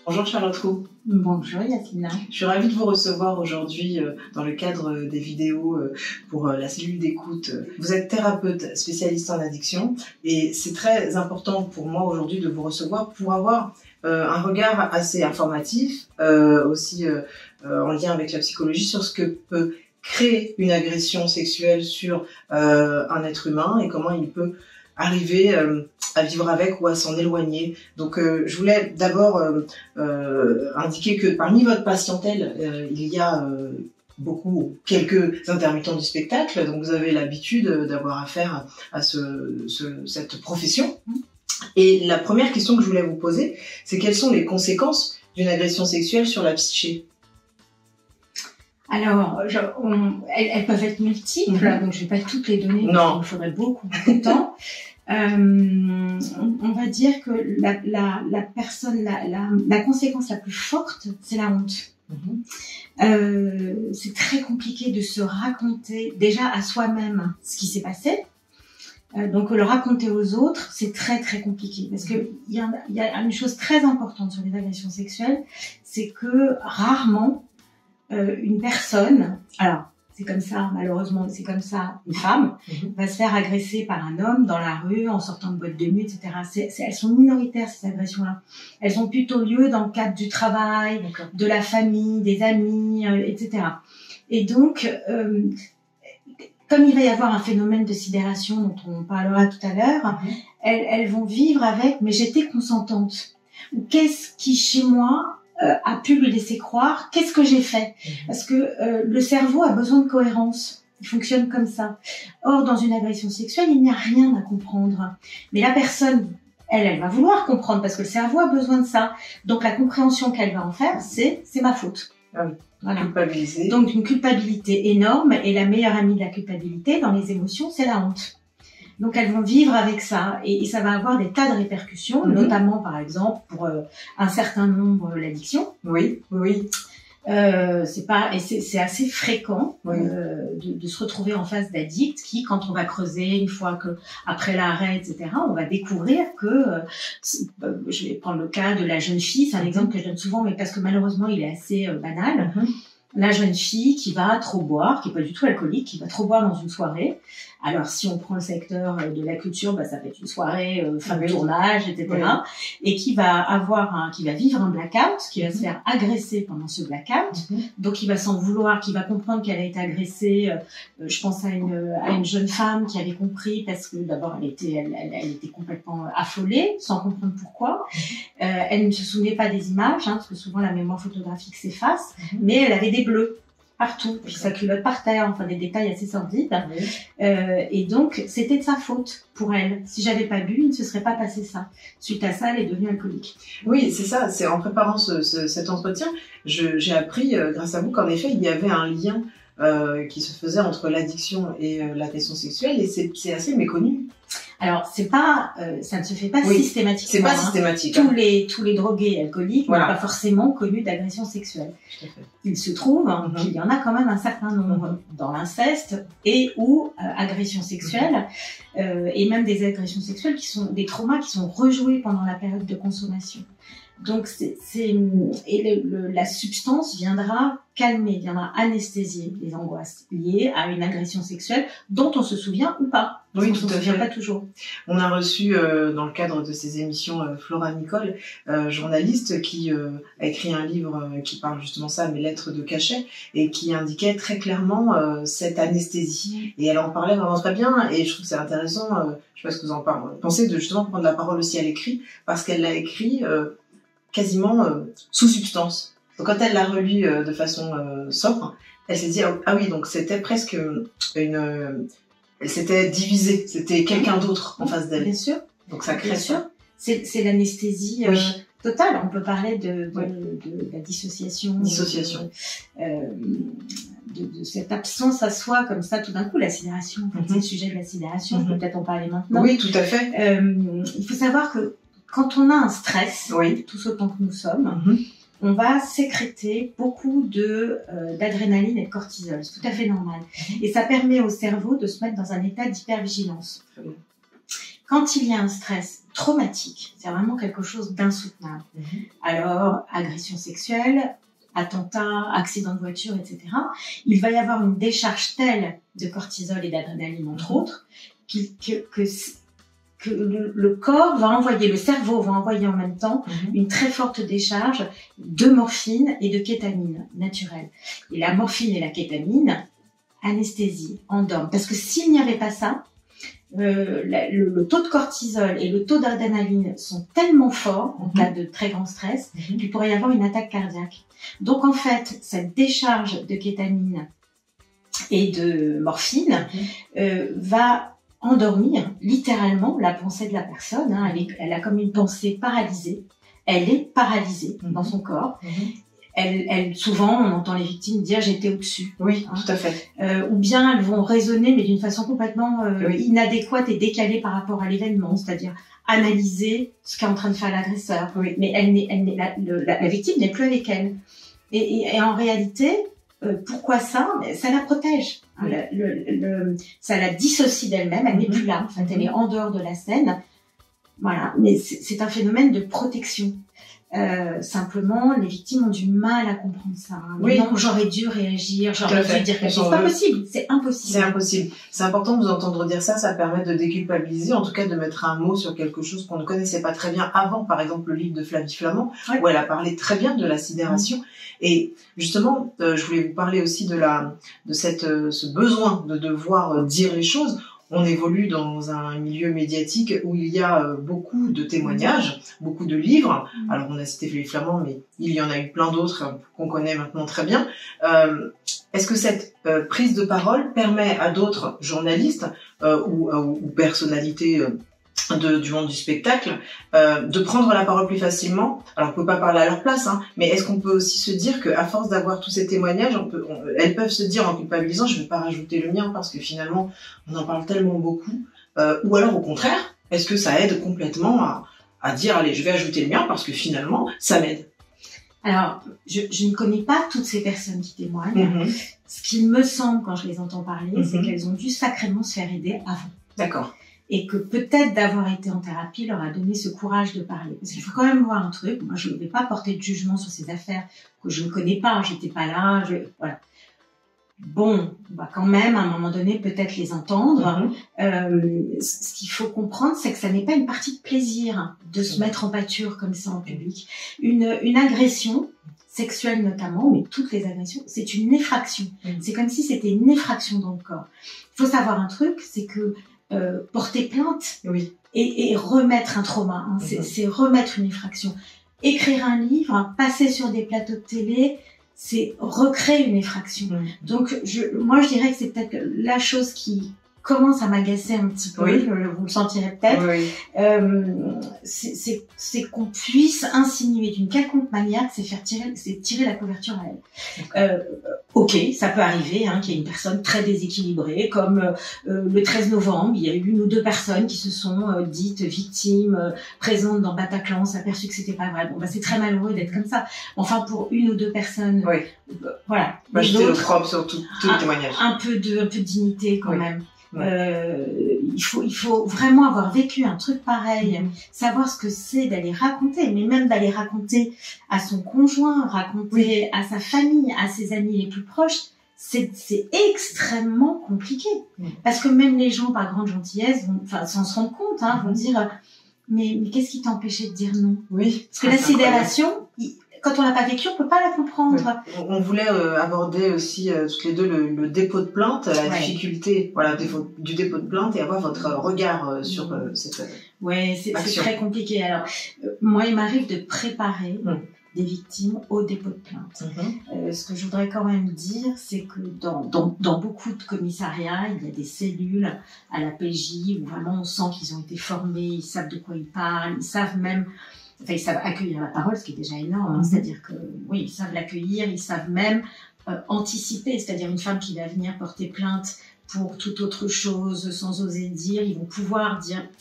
Bonjour Charlotte Roux. Bonjour Yasmina. Je suis ravie de vous recevoir aujourd'hui dans le cadre des vidéos pour la cellule d'écoute. Vous êtes thérapeute spécialiste en addiction et c'est très important pour moi aujourd'hui de vous recevoir pour avoir un regard assez informatif, aussi en lien avec la psychologie sur ce que peut créer une agression sexuelle sur un être humain et comment il peut arriver à vivre avec ou à s'en éloigner. Donc je voulais d'abord indiquer que parmi votre patientèle, il y a quelques intermittents du spectacle, donc vous avez l'habitude d'avoir affaire à cette profession. Et la première question que je voulais vous poser, c'est quelles sont les conséquences d'une agression sexuelle sur la psyché ? Alors, elles peuvent être multiples, donc je ne vais pas toutes les donner, parce qu'il me faudrait beaucoup de temps. On va dire que la conséquence la plus forte, c'est la honte. C'est très compliqué de se raconter déjà à soi-même ce qui s'est passé. Donc le raconter aux autres, c'est très très compliqué parce que il y a une chose très importante sur les agressions sexuelles, c'est que rarement une personne, alors c'est comme ça, malheureusement, c'est comme ça, une femme va se faire agresser par un homme dans la rue, en sortant de boîte de nuit, etc. Elles sont minoritaires, ces agressions-là. Elles ont plutôt lieu dans le cadre du travail, de la famille, des amis, etc. Et donc, comme il va y avoir un phénomène de sidération dont on parlera tout à l'heure, elles vont vivre avec « mais j'étais consentante » ou « qu'est-ce qui, chez moi, a pu lui laisser croire, qu'est-ce que j'ai fait ?» Parce que le cerveau a besoin de cohérence, il fonctionne comme ça. Or, dans une agression sexuelle, il n'y a rien à comprendre. Mais la personne, elle va vouloir comprendre parce que le cerveau a besoin de ça. Donc la compréhension qu'elle va en faire, c'est ma faute. Voilà. Culpabiliser. Donc une culpabilité énorme, et la meilleure amie de la culpabilité dans les émotions, c'est la honte. Donc elles vont vivre avec ça et ça va avoir des tas de répercussions, notamment par exemple pour un certain nombre l'addiction. Oui. C'est assez fréquent de se retrouver en face d'addicts qui, quand on va creuser une fois que après l'arrêt, etc., on va découvrir que je vais prendre le cas de la jeune fille, c'est un exemple que je donne souvent, mais parce que malheureusement il est assez banal. La jeune fille qui va trop boire, qui est pas du tout alcoolique, qui va trop boire dans une soirée. Alors, si on prend le secteur de la culture, ça peut être une soirée fin de tournage, etc. Et qui va vivre un blackout, qui va se faire agresser pendant ce blackout. Donc, il va s'en vouloir, qui va comprendre qu'elle a été agressée. Je pense à une jeune femme qui avait compris parce que d'abord, elle était complètement affolée, sans comprendre pourquoi. Elle ne se souvenait pas des images, parce que souvent la mémoire photographique s'efface, mais elle avait des bleus partout, puis sa culotte par terre, enfin des détails assez sordides. Et donc, c'était de sa faute pour elle. Si j'avais pas bu, il ne se serait pas passé ça. Suite à ça, elle est devenue alcoolique. Oui, c'est ça. C'est en préparant cet entretien, j'ai appris, grâce à vous, qu'en effet, il y avait un lien qui se faisait entre l'addiction et l'agression sexuelle, et c'est assez méconnu. Alors, ça ne se fait pas systématiquement. C'est pas systématique. Tous les drogués et alcooliques n'ont pas forcément connu d'agression sexuelle. Tout à fait. Il se trouve qu'il y en a quand même un certain nombre dans l'inceste et ou agression sexuelle, et même des agressions sexuelles qui sont des traumas qui sont rejoués pendant la période de consommation. Donc, la substance viendra calmer, viendra anesthésier les angoisses liées à une agression sexuelle dont on se souvient ou pas. Oui, on ne se souvient pas toujours. On a reçu, dans le cadre de ces émissions, Flora Nicole, journaliste qui a écrit un livre qui parle justement ça, Mes lettres de cachet, et qui indiquait très clairement cette anesthésie. Et elle en parlait vraiment très bien, et je trouve que c'est intéressant, je sais pas ce que vous en pensez, de justement prendre la parole aussi à l'écrit, parce qu'elle l'a écrit quasiment sous substance. Donc quand elle l'a relu de façon sobre, elle s'est dit ah oui, donc c'était presque c'était divisé, c'était quelqu'un d'autre en face d'elle. Bien sûr. Donc ça crée ça. C'est l'anesthésie totale. On peut parler de la dissociation. De cette absence à soi comme ça tout d'un coup, la sidération. En fait, c'est le sujet de la sidération. Je peux peut-être en parler maintenant. Oui, tout à fait. Il faut savoir que quand on a un stress, tous autant que nous sommes, on va sécréter beaucoup d'adrénaline et de cortisol. C'est tout à fait normal. Et ça permet au cerveau de se mettre dans un état d'hypervigilance. Quand il y a un stress traumatique, c'est vraiment quelque chose d'insoutenable. Alors, agression sexuelle, attentat, accident de voiture, etc. Il va y avoir une décharge telle de cortisol et d'adrénaline, entre autres, que le corps va envoyer, le cerveau va envoyer en même temps une très forte décharge de morphine et de kétamine naturelle. Et la morphine et la kétamine, anesthésie, endorment. Parce que s'il n'y avait pas ça, le taux de cortisol et le taux d'adrénaline sont tellement forts en cas de très grand stress qu'il pourrait y avoir une attaque cardiaque. Donc en fait, cette décharge de kétamine et de morphine va endormir littéralement la pensée de la personne. Hein. Elle a comme une pensée paralysée. Elle est paralysée dans son corps. Souvent, on entend les victimes dire « j'étais au-dessus ». Oui, tout à fait. Ou bien elles vont raisonner, mais d'une façon complètement inadéquate et décalée par rapport à l'événement, c'est-à-dire analyser ce qu'est en train de faire l'agresseur. Mais la victime n'est plus avec elle. Et en réalité, pourquoi ça? Ça la protège. Ça la dissocie d'elle-même, elle n'est plus là. En fait, elle est en dehors de la scène. Voilà, mais c'est un phénomène de protection. Simplement, les victimes ont du mal à comprendre ça. Non, j'aurais dû réagir, j'aurais dû dire quelque chose. C'est pas possible, c'est impossible. C'est impossible. C'est important de vous entendre dire ça, ça permet de déculpabiliser, en tout cas de mettre un mot sur quelque chose qu'on ne connaissait pas très bien avant, par exemple le livre de Flavie Flament, où elle a parlé très bien de la sidération. Et justement, je voulais vous parler aussi de ce besoin de devoir dire les choses. On évolue dans un milieu médiatique où il y a beaucoup de témoignages, beaucoup de livres. Alors, on a cité Flavie Flament, mais il y en a eu plein d'autres qu'on connaît maintenant très bien. Est-ce que cette prise de parole permet à d'autres journalistes ou personnalités du monde du spectacle de prendre la parole plus facilement? Alors, on peut pas parler à leur place, hein, mais est-ce qu'on peut aussi se dire qu'à force d'avoir tous ces témoignages, elles peuvent se dire en culpabilisant, je vais pas rajouter le mien parce que finalement, on en parle tellement beaucoup, ou alors au contraire, est-ce que ça aide complètement à dire, allez, je vais ajouter le mien parce que finalement, ça m'aide? Alors, je ne connais pas toutes ces personnes qui témoignent. Ce qu'il me semble, quand je les entends parler, c'est qu'elles ont dû sacrément se faire aider avant. D'accord. Et que peut-être d'avoir été en thérapie leur a donné ce courage de parler. Parce qu'il faut quand même voir un truc. Moi, je ne vais pas porter de jugement sur ces affaires que je ne connais pas. J'étais pas là. Voilà. Bon, on va quand même, à un moment donné, peut-être les entendre. Ce qu'il faut comprendre, c'est que ça n'est pas une partie de plaisir de se mettre en pâture comme ça en public. Une agression, sexuelle notamment, mais toutes les agressions, c'est une effraction. C'est comme si c'était une effraction dans le corps. Il faut savoir un truc, c'est que porter plainte et remettre un trauma, hein, c'est remettre une effraction. Écrire un livre, passer sur des plateaux de télé, c'est recréer une effraction. Donc, moi, je dirais que c'est peut-être la chose qui commence à m'agacer un petit peu, vous le sentirez peut-être, c'est qu'on puisse insinuer d'une quelconque manière que c'est tirer la couverture à elle. Ok, ça peut arriver qu'il y ait une personne très déséquilibrée, comme le 13 novembre, il y a eu 1 ou 2 personnes qui se sont dites victimes, présentes dans Bataclan, on s'est aperçu que c'était pas vrai. Bon, c'est très malheureux d'être comme ça. Enfin, pour 1 ou 2 personnes, voilà. Jeter l'opprobre sur tout le témoignage. Un peu de dignité quand même. Il faut vraiment avoir vécu un truc pareil, savoir ce que c'est d'aller raconter, mais même d'aller raconter à son conjoint, raconter à sa famille, à ses amis les plus proches, c'est extrêmement compliqué. Parce que même les gens, par grande gentillesse, sans se rendre compte, vont dire mais qu'est-ce qui t'empêchait de dire non? Parce que la sidération, quand on l'a pas vécu, on peut pas la comprendre. On voulait aborder aussi toutes les deux le dépôt de plainte, la difficulté, du dépôt de plainte et avoir votre regard sur cette c'est très compliqué. Alors, moi, il m'arrive de préparer des victimes au dépôt de plainte. Ce que je voudrais quand même dire, c'est que dans beaucoup de commissariats, il y a des cellules à la PJ où vraiment on sent qu'ils ont été formés, ils savent de quoi ils parlent, ils savent même... Enfin, ils savent accueillir la parole, ce qui est déjà énorme. C'est-à-dire que, ils savent l'accueillir, ils savent même anticiper. C'est-à-dire une femme qui va venir porter plainte pour toute autre chose, sans oser dire, ils vont pouvoir dire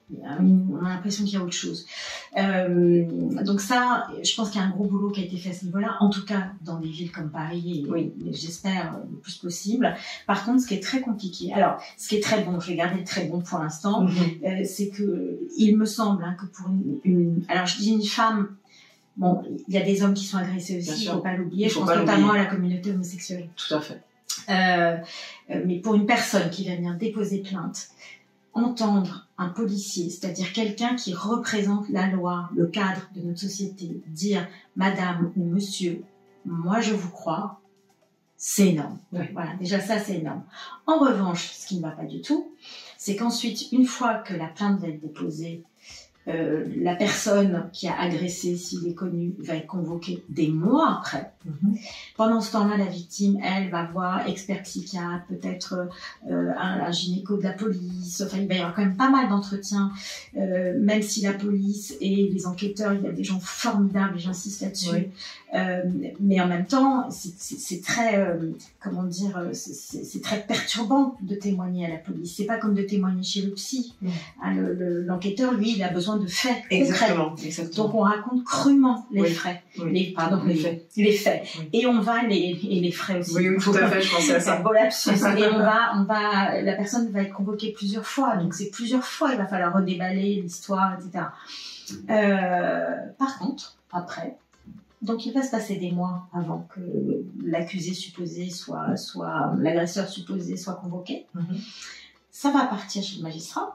On a l'impression qu'il y a autre chose. Donc ça, je pense qu'il y a un gros boulot qui a été fait à ce niveau-là, en tout cas dans des villes comme Paris, et j'espère le plus possible. Par contre, ce qui est très compliqué, alors ce qui est très bon, je vais garder très bon pour l'instant, c'est que il me semble que pour alors je dis une femme, bon, il y a des hommes qui sont agressés aussi, il ne faut pas l'oublier, je pense notamment à la communauté homosexuelle. Tout à fait. Mais pour une personne qui va venir déposer plainte, entendre un policier, c'est-à-dire quelqu'un qui représente la loi, le cadre de notre société, dire « Madame ou Monsieur, moi je vous crois », c'est énorme. Oui. Voilà, déjà ça c'est énorme. En revanche, ce qui ne va pas du tout, c'est qu'ensuite, une fois que la plainte va être déposée, la personne qui a agressé, s'il est connu, va être convoquée des mois après. Pendant ce temps-là, la victime, elle, va voir expert psychiatre, peut-être un gynéco de la police. Enfin, il va y avoir quand même pas mal d'entretiens, même si la police et les enquêteurs, il y a des gens formidables, et j'insiste là-dessus. Oui. Mais en même temps, c'est très, comment dire, c'est très perturbant de témoigner à la police. C'est pas comme de témoigner chez le psy. L'enquêteur, lui, il a besoin de faits. Exactement. Donc on raconte crûment les faits. Oui. Les faits. Oui. Et on va les frais aussi. Oui, tout à fait, je pensais à ça. Beau lapsus. Et la personne va être convoquée plusieurs fois. Donc c'est plusieurs fois, il va falloir redéballer l'histoire, etc. Par contre, après, donc il va se passer des mois avant que l'accusé supposé soit l'agresseur supposé soit convoqué. Ça va partir chez le magistrat.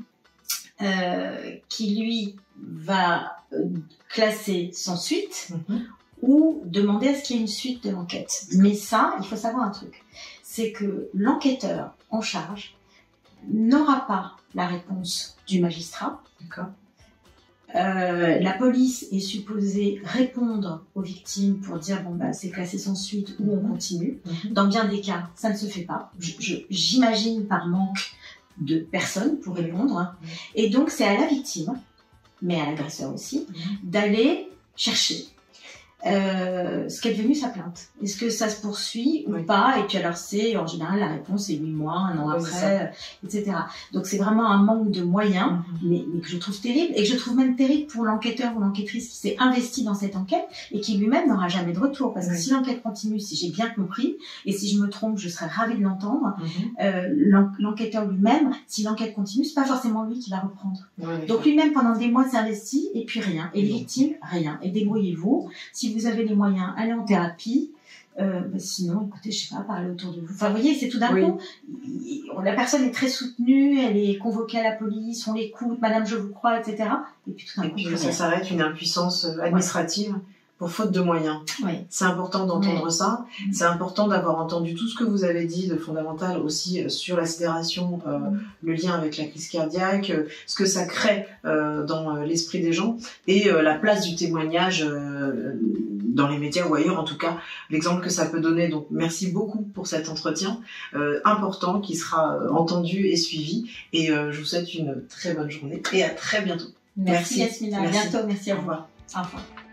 Qui lui va classer sans suite ou demander à ce qu'il y ait une suite de l'enquête. Mais ça, il faut savoir un truc, c'est que l'enquêteur en charge n'aura pas la réponse du magistrat. D'accord. La police est supposée répondre aux victimes pour dire bon bah c'est classé sans suite ou on continue. Dans bien des cas, ça ne se fait pas. J'imagine par manque de personnes pour répondre. Et donc, c'est à la victime, mais à l'agresseur aussi, d'aller chercher ce qu'est devenu sa plainte. Est-ce que ça se poursuit ou pas? Et puis alors, c'est en général, la réponse est 8 mois, 1 an après, etc. Donc, c'est vraiment un manque de moyens, mais que je trouve terrible, et que je trouve même terrible pour l'enquêteur ou l'enquêtrice qui s'est investi dans cette enquête et qui lui-même n'aura jamais de retour. Parce que si l'enquête continue, si j'ai bien compris, et si je me trompe, je serais ravie de l'entendre, l'enquêteur lui-même, si l'enquête continue, c'est pas forcément lui qui va reprendre. Donc lui-même, pendant des mois, s'est investi, et puis rien. Et les victimes, rien. Et débrouillez-vous. Si vous avez les moyens, allez en thérapie. Sinon, écoutez, je sais pas, parler autour de vous. Enfin, vous voyez, c'est tout d'un coup, la personne est très soutenue, elle est convoquée à la police, on l'écoute, madame, je vous crois, etc. Et puis tout d'un coup, ça s'arrête, une impuissance administrative pour faute de moyens. C'est important d'entendre ça. C'est important d'avoir entendu tout ce que vous avez dit de fondamental aussi sur la sidération, le lien avec la crise cardiaque, ce que ça crée dans l'esprit des gens et la place du témoignage dans les médias ou ailleurs, en tout cas, l'exemple que ça peut donner. Donc, merci beaucoup pour cet entretien important qui sera entendu et suivi. Et je vous souhaite une très bonne journée et à très bientôt. Merci Yasmina, à bientôt, merci, au revoir. Au revoir.